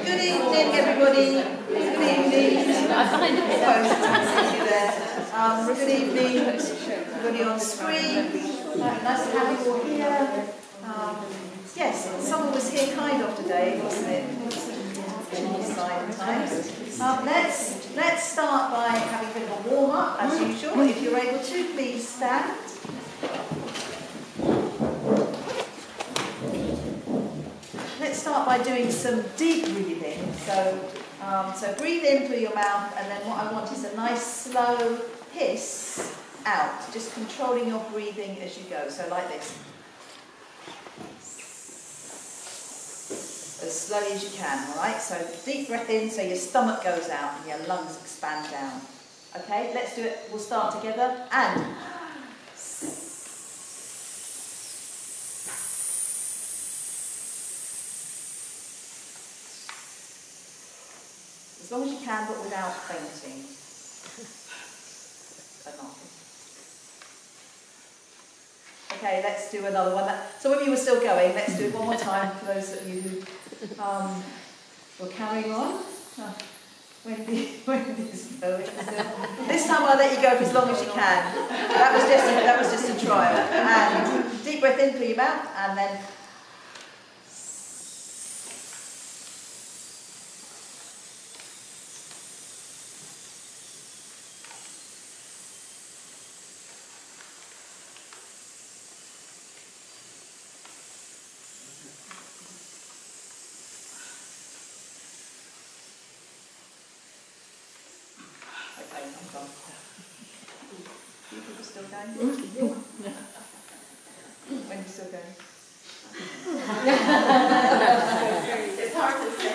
Good evening, everybody. Good evening. Good evening, everybody on screen. Nice to have you all here. Yes, someone was here kind of today, wasn't it? Let's start by having a bit of a warm up, as usual. If you're able to, please stand. Let's start by doing some deep breathing. So breathe in through your mouth, and then what I want is a nice slow hiss out, just controlling your breathing as you go. So like this. As slowly as you can, all right? So deep breath in, so your stomach goes out and your lungs expand down. Okay, let's do it. We'll start together. And as long as you can, but without fainting. Okay, let's do another one. Some of you are still going. Let's do it one more time for those of you who will carry on. Wendy's going. This time I'll let you go for as long as you can. That was just a trial. And deep breath in through your mouth, and then. Wendy's still going. It's hard to say.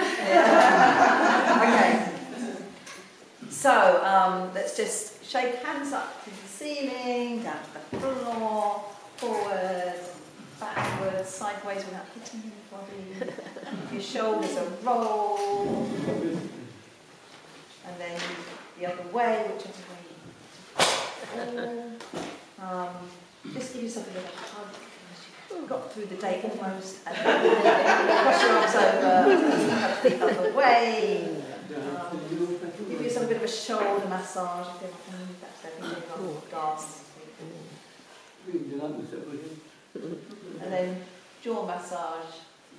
Okay. So let's just shake hands up to the ceiling, down to the floor, forward, backwards, sideways without hitting anybody. Your shoulders are rolled, and then the other way, whichever way. Just give yourself a little hug as you've got through the day almost, and then cross your arms over, have feet up the way. Give yourself a bit of a shoulder massage. I feel like that's everything on gas. And then jaw massage.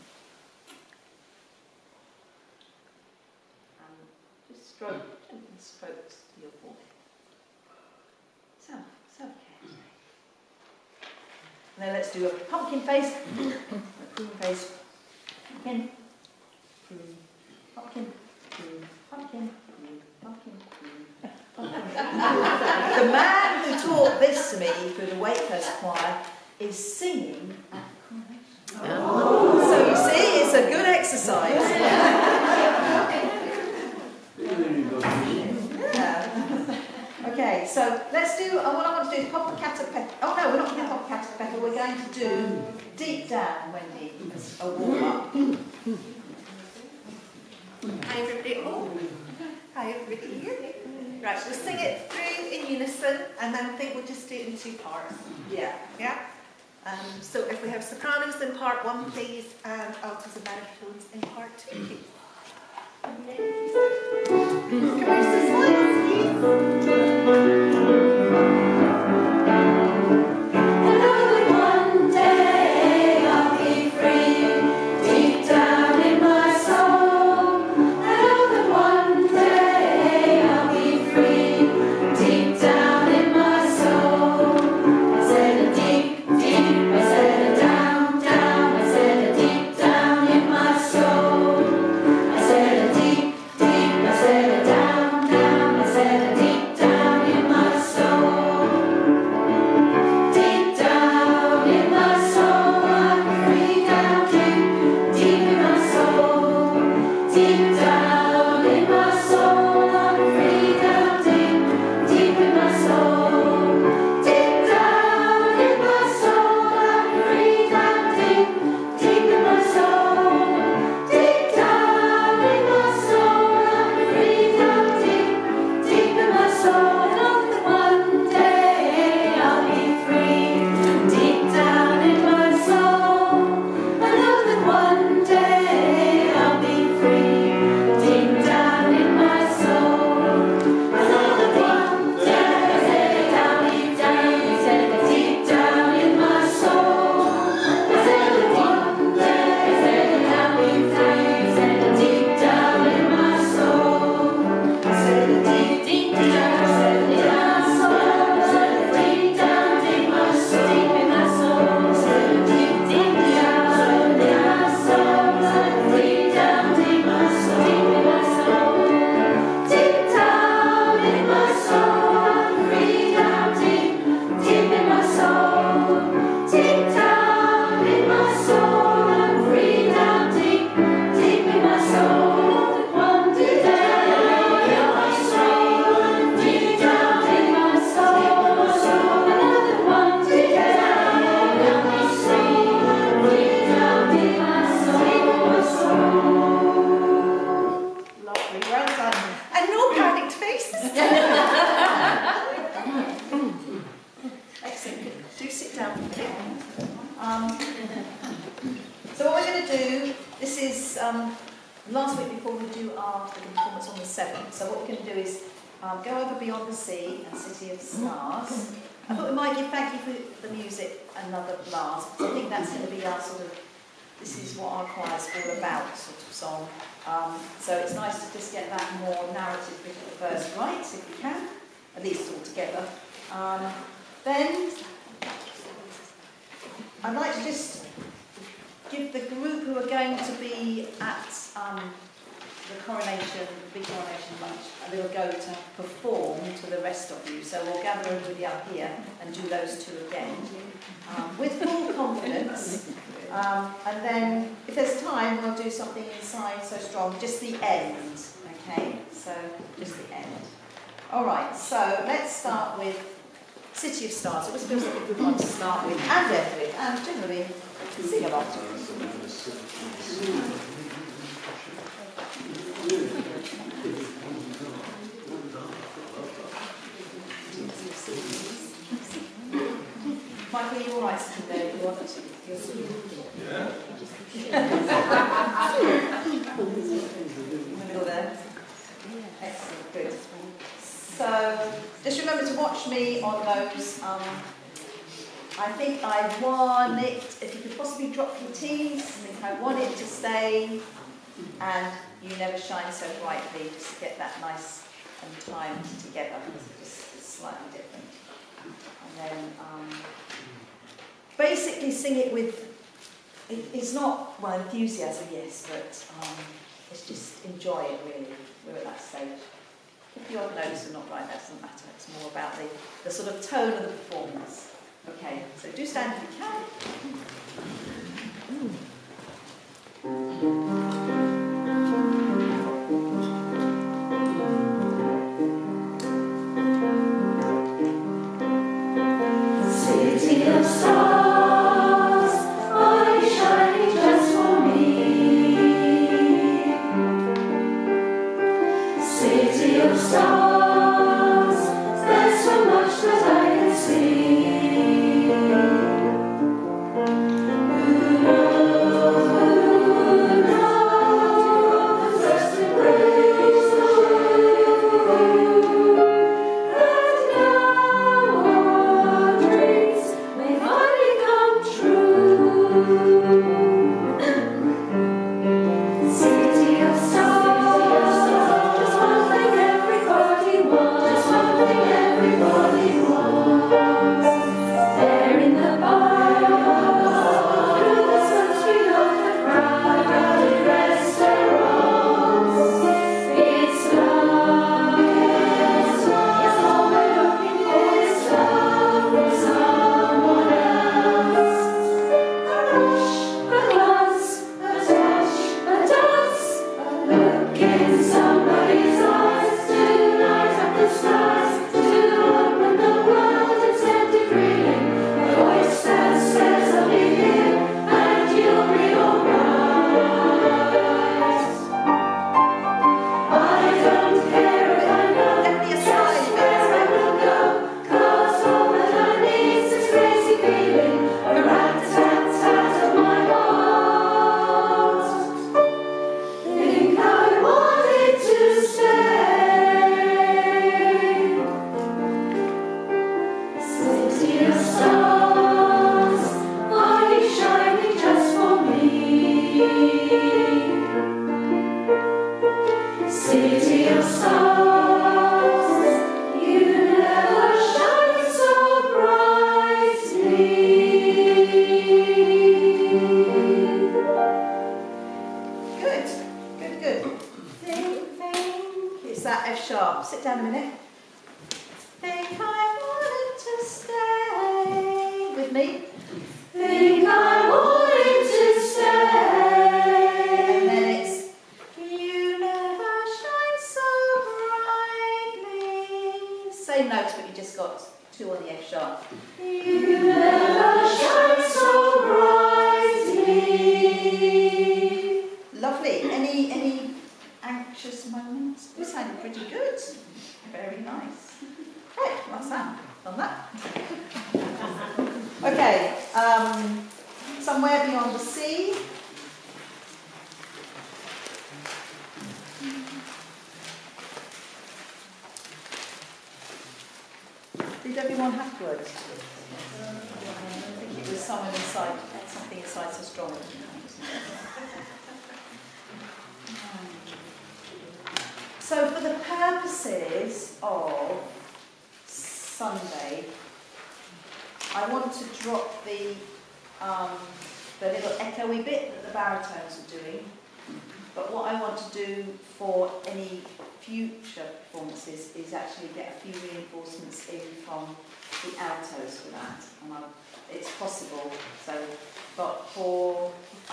And just strokes to your forehead. Self-care. And then let's do a pumpkin face. Pumpkin face. Pumpkin. Pumpkin. Pumpkin. Pumpkin. Pumpkin. The man who taught this to me through the Wakehurst Choir is singing at the coronation. So you see, it's a good exercise. Okay, so let's do, what I want to do is Popocatépetl. Oh no, we're not going to do Popocatépetl, we're going to do Deep Down, Wendy, as a warm-up. Hi everybody at home. Hi everybody here. Right, we'll sing it through in unison, and then I think we'll just do it in two parts. Yeah. Yeah? So if we have sopranos in part one, please, and altos and baritones in part two, please. Commercial slides, please. Down in my So what we're going to do, this is last week before we do our performance on the 7th. So what we're going to do is go over Beyond the Sea and City of Stars. I thought we might give Thank You for the Music another blast, because I think that's going to be our sort of, this is what our choir's all about sort of song. So it's nice to just get that more narrative bit of the verse right, if we can, at least all together. Then I'd like to just give the group who are going to be at the coronation, the big coronation lunch, a little go to perform to the rest of you. So we'll gather everybody up here and do those two again with full confidence. And then, if there's time, we'll do something inside So Strong, just the end. Okay, so just the end. All right, so let's start with City of Stars. It always feels like a good one to start with and end with, and generally sing along. Michael, are you all right sitting there if you want to? Yeah. In the middle there. Excellent, good. So, just remember to watch me on those. I think I want it, if you could possibly drop your T's, I think I want it to stay, and You Never Shine So Brightly, just to get that nice and timed together, just slightly different. And then, basically sing it with, it's not, well, enthusiasm, yes, but it's just enjoy it, really. We're at that stage. If the odd notes are not right, that doesn't matter. It's more about the sort of tone of the performance. Okay, so do stand if you can. City of stars, are you shining just for me? City of stars, there's so much that I can see. Who knows, rest and praise the Lord. And now our dreams may finally come true. City of stars, just one thing everybody wants. Just one thing everybody wants. There in the bar, through the sunscreen of the crowded restaurants, it's love. Yes, all we're looking for is love from someone else. A rush, a glance, a touch, a dance, a look in somebody's eyes to light up the skies, to open the world and set it reeling. A voice that says I'll be here and you'll be alright. I don't care if I know just where I will go, 'cause all that I need is this crazy feeling, a rat-tat-tat of my heart. Think I wanted to stay. City of stars, are you shining just for me? City of stars, you never shine so brightly. Good, good, good. Think. It's that F sharp. Sit down a minute. Think I wanted to stay. With me. Think I wanted to And then stay. it's You never shine so brightly. Same notes, but you just got two on the F sharp. You never shine so brightly. Lovely. Any anxious moments? You sounded pretty good. Very nice. Okay, what's that? On that. Okay. somewhere beyond the sea. Did everyone have words? I think it was someone inside, something inside so strong. So for the purposes of Sunday, I want to drop the little echoey bit that the baritones are doing. But what I want to do for any future performances is actually get a few reinforcements in from the altos for that. And it's possible. So, but for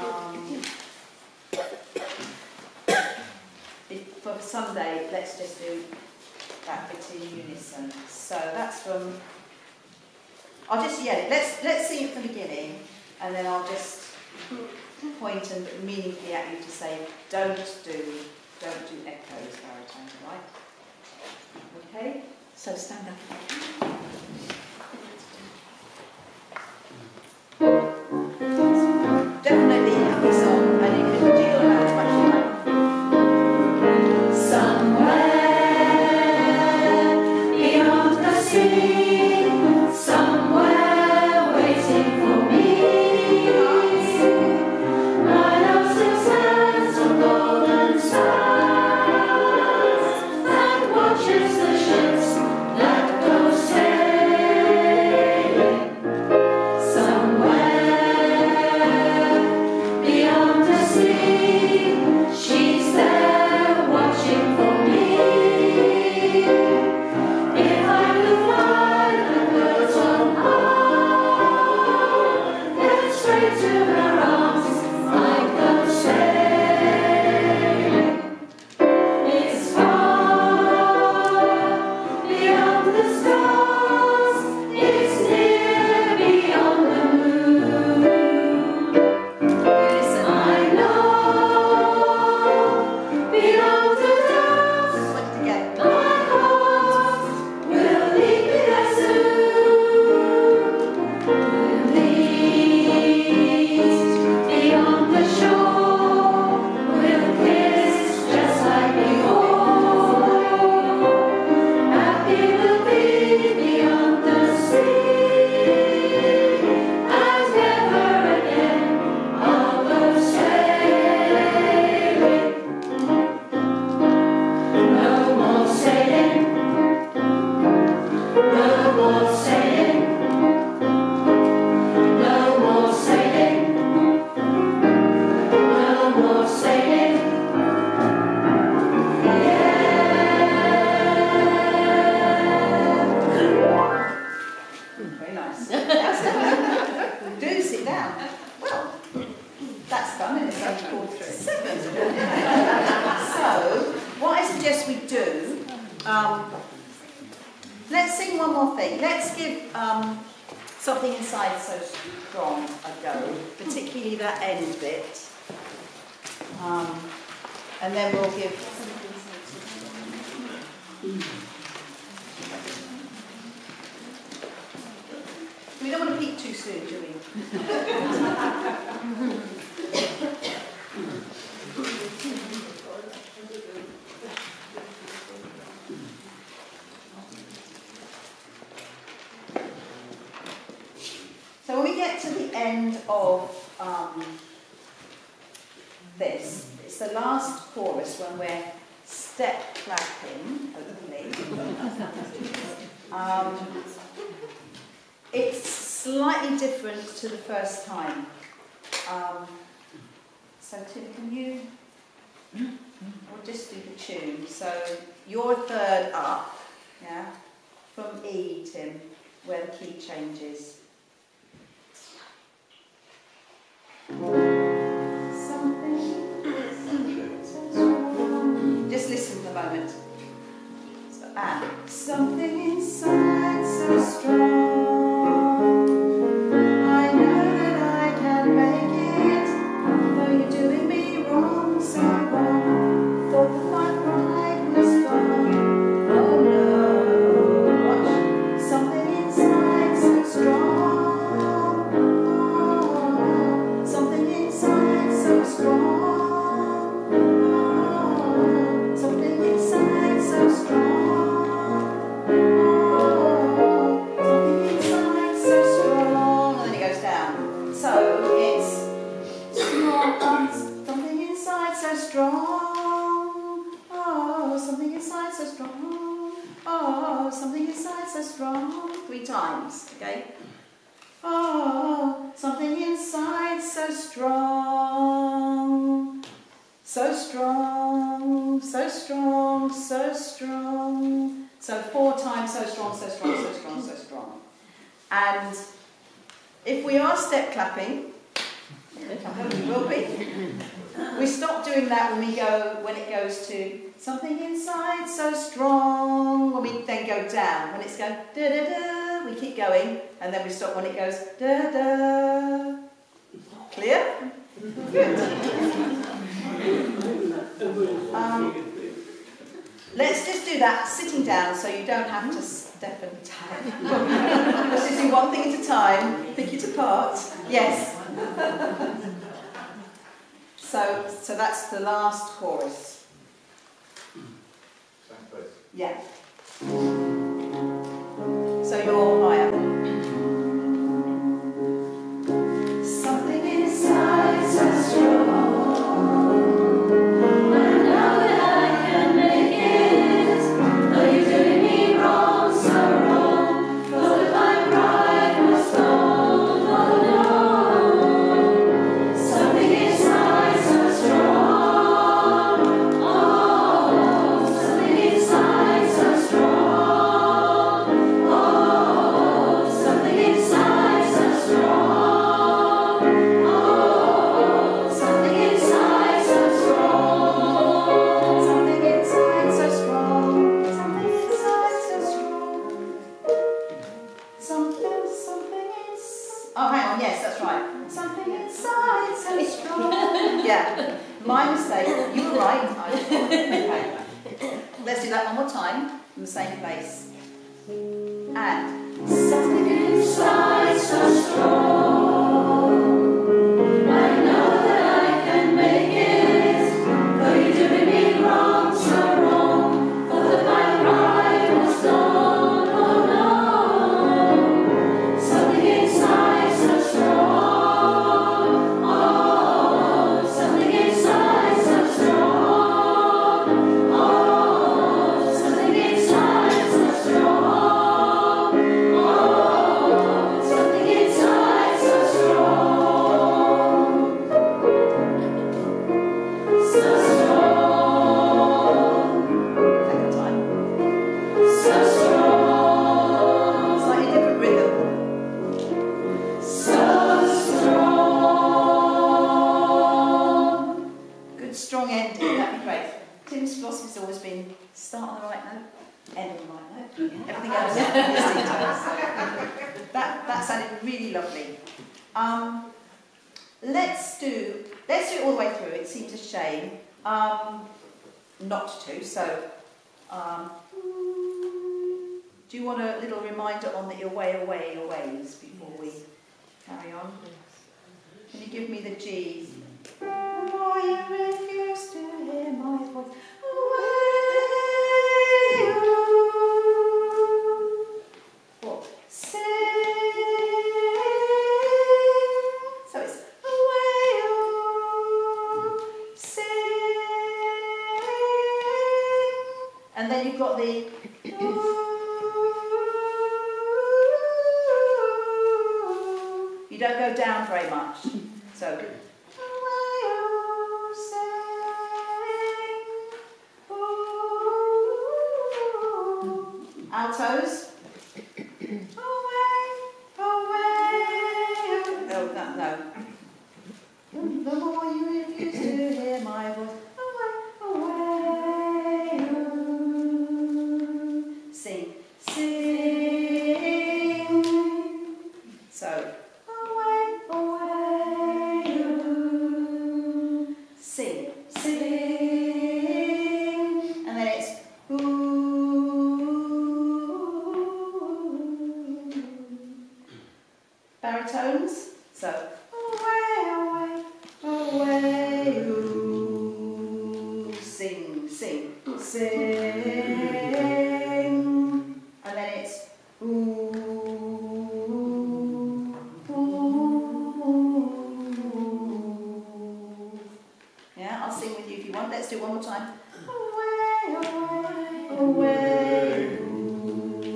Sunday, let's just do that bit in unison. So that's from. I'll just let's sing it from the beginning, and then I'll just point and meaningfully at you to say, don't do echoes, baritone, right? Okay. So stand up. Definitely a happy song, and you can jiggle around as much as you like. Let's sing one more thing. Let's give Something Inside So Strong a go, particularly that end bit. And then we'll give... We don't want to peak too soon, do we? So when we get to the end of this, it's the last chorus when we're step clapping, hopefully. It's slightly different to the first time. So Tim, can you, we'll just do the tune. So you're third up, yeah, from E, Tim, where the key changes. Just listen for a moment. So, something inside so strong. I know that I can make it, though you're doing me wrong, so wrong. Thought the fun ride was gone. Oh no, watch. Something inside so strong. something inside so strong. 3 times, okay? Oh, something inside so strong. So strong, so strong, so strong. So 4 times so strong, so strong, so strong, so strong. And if we are step clapping, we will be. We stop doing that when it goes to something inside so strong. When we then go down, when it's going da da da, we keep going, and then we stop when it goes da da. Clear? Good. Let's just do that sitting down, so you don't have to step and tap. Let's just do one thing at a time. Pick it apart. Yes. So that's the last chorus. Yeah. So you're higher. Something inside so strong. I know that I can make it. Though you're doing me wrong, so wrong. Thought that my pride was gone. Oh no. Something inside so strong. Oh, something inside so strong. Oh, something inside so strong. Oh, something inside so strong. Something inside so strong. Something inside so strong. Something is. Oh, hang on. Yes, that's right. Something inside so strong. Yeah, my mistake. You were right. Okay. Let's do that one more time in the same place. And something inside so strong. I know that I can make it. Though you're doing me wrong, so wrong. Thought that my pride was gone. Oh no. Something inside so strong. Oh, something inside so strong. Oh, something inside so strong. Oh, something inside so strong. So strong. Second time. So strong. Slightly different rhythm. So strong. Good strong ending, that'd be great. Tim's philosophy's always been start on the right note, end on the right note. Everything else is details. That sounded really lovely. Let's do it all the way through. It seems a shame not to. So, do you want a little reminder on the aways before we carry on? Can you give me the G? Why you refuse to hear my voice? Away, what? Sing. So it's away, sing. And then you've got the. You don't go down very much. So. Altos. Away, away. No, no. The more you refuse to hear my voice. Away, away. Sing, sing. So. Away, away. Sing, sing. And then it's. Baritones, so away, away, away, ooh. Sing, sing, sing, and then it's ooh, ooh. Yeah, I'll sing with you if you want. Let's do it one more time. Away, away, away, ooh.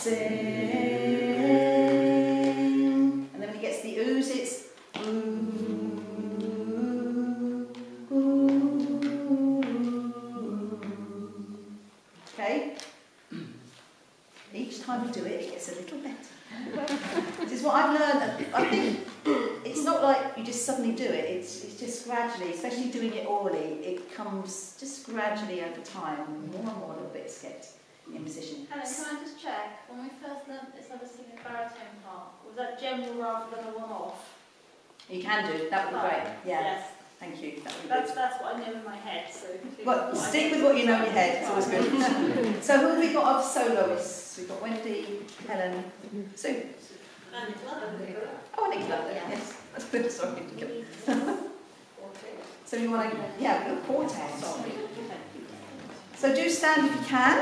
sing. And then when he gets the oohs, it's ooh, ooh. Okay? Each time we do it, it gets a little better. This is what I've learned. I think it's not like you just suddenly do it. It's just gradually, especially doing it orally, it comes just gradually over time. More and more little bits get in position. Helen, can I just check? When we first learnt this other singing baritone part, was that general rather than a one-off? You can do. That would be great. Yeah. Yes. Thank you. That would be That's good. what I know in my head. So Well, stick with what you know in your head. It's always good. So who have we got of soloists? We've got Wendy, Helen, Sue. And Oh, Nicola. Yes. That's good. Sorry, Nicola. So we want to, yeah, we've got quartet. So do stand if you can.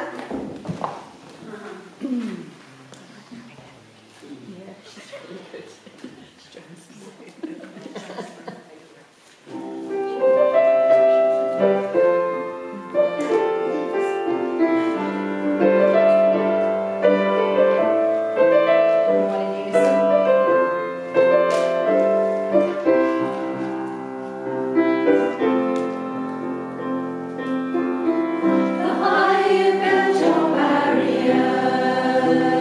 The higher build your barrier.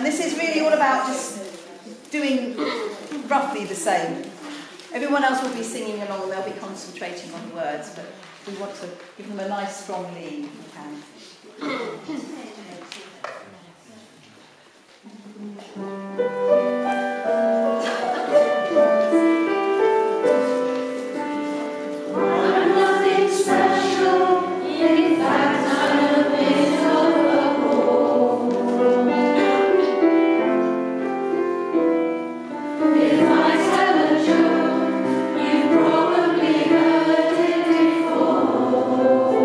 And this is really all about just doing roughly the same. Everyone else will be singing along and they'll be concentrating on the words, but we want to give them a nice strong lead if we can. I'm nothing special, in fact I'm a bit of a bore. If I tell a joke, you've probably heard it before.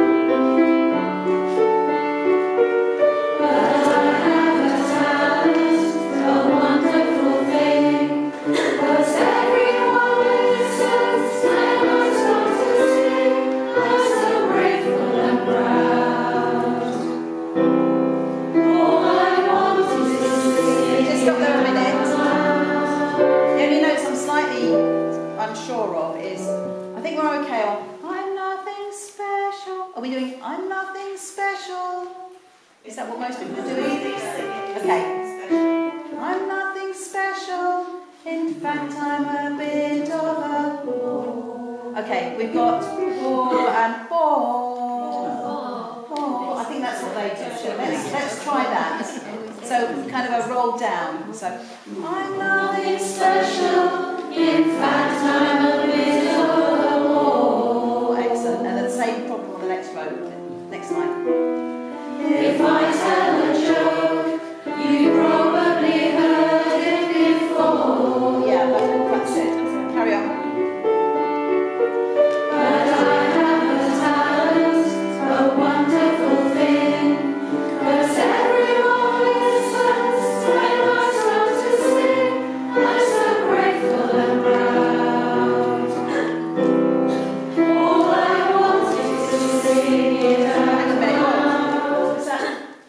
But I have a talent, a wonderful thing, 'cause everyone listens when I start to sing. I'm so grateful and proud. All I want is to sing. Just stop there a minute. aloud. The only notes I'm slightly unsure of is, I think we're okay on I'm nothing special. Are we doing I'm nothing special? Is that what most people are doing? Okay. I'm nothing special. In fact, I'm a bit of a bore. Okay, we've got bore and bore. Bore. I think that's what they do. So let's try that. So kind of a roll down. So I'm nothing special. In fact, I'm a bit of a bore. Excellent. And then the same problem on the next row. Next line. If I tell a joke, you probably heard it before. Yeah, that's it. Carry on. But I have a talent, a wonderful thing, 'cause everyone listens when I start to sing. I'm so grateful and proud. All I want is to sing it Hang on a minute. out. What's that?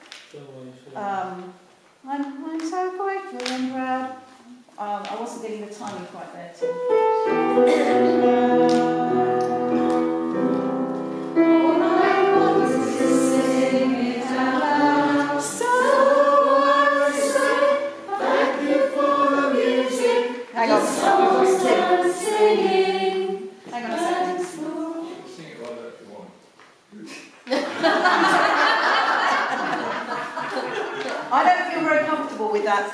I'm so grateful and proud. I wasn't getting the timing quite there too. All I want is to sing it out loud. So I say thank you for the music. Hang on. The songs done singing. Hang on a second. Thanks for Sing it like that if you want. I don't feel very comfortable with that.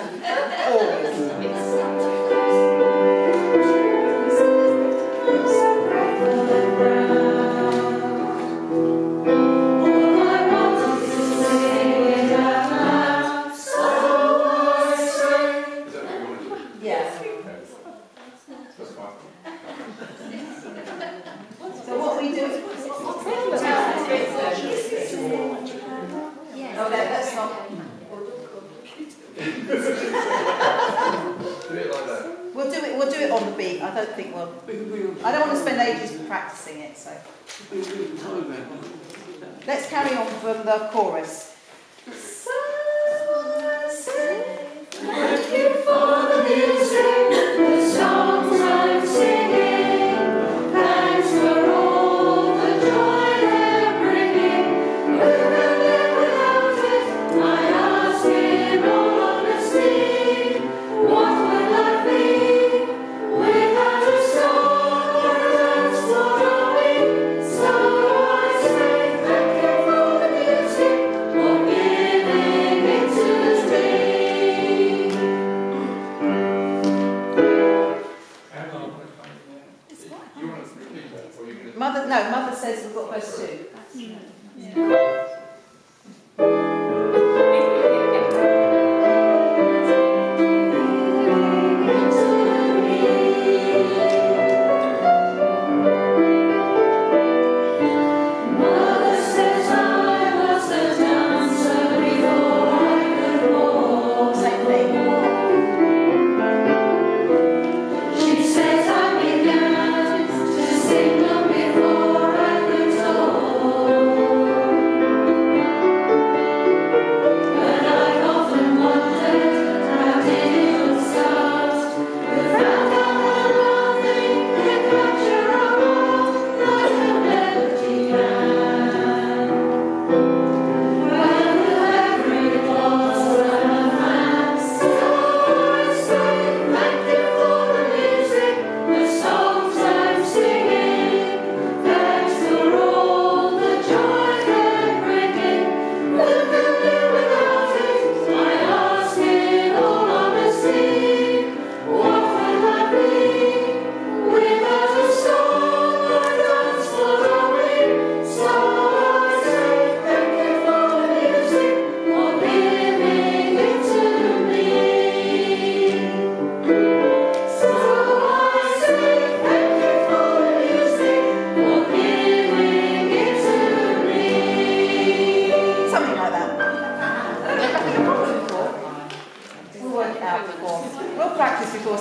all I want is to sing it out loud. So I say. Is that what you want to do? Yes. Okay. That's fine. So what we do? Oh, that's not. Do it like that. We'll do it on the beat. I don't think we'll. I don't want to spend ages practicing it. So let's carry on from the chorus. So I say Thank you for the music, the songs I'm singing. Thanks for all the joy they're bringing. Who can live without it? I ask in all honesty. What would life be without a song or a dance? What are we? So I say thank you for the music, all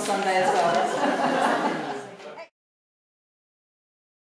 Sunday